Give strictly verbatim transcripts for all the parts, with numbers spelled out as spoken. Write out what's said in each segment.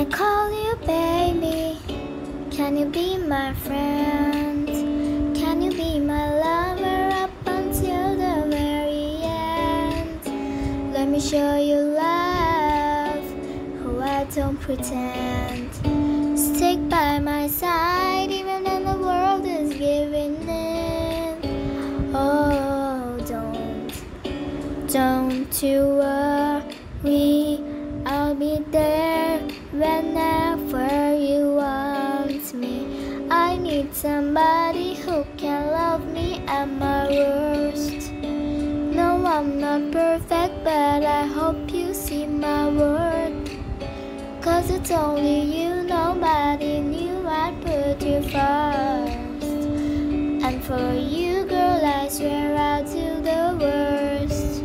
call you baby? Can you be my friend? Can you be my lover up until the very end? Let me show you love, oh I don't pretend. Stick by my side even when the world is giving in. Oh, don't, don't you worry, I'll be there whenever you want me. I need somebody who can love me at my worst. No, I'm not perfect, but I hope you see my worth. Cause it's only you, nobody knew I'd put you first. And for you, girl, I swear I'll do the worst.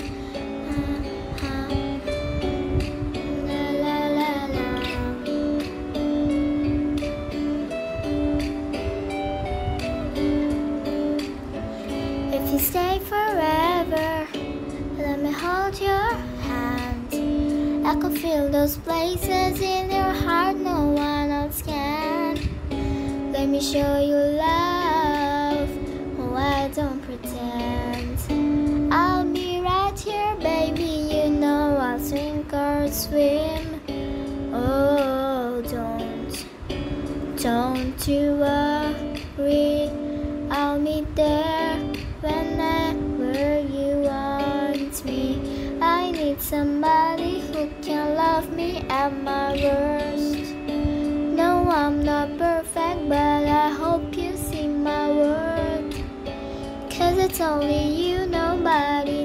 If you stay forever, let me hold your hand. I can feel those places in your heart no one else can. Let me show you love, oh I don't pretend. I'll be right here, baby, you know I'll sink or swim. Oh, don't, don't you worry, I'll be there whenever you want me. I need somebody who can love me at my worst. No, I'm not perfect, but I hope you see my worth. Cause it's only you, nobody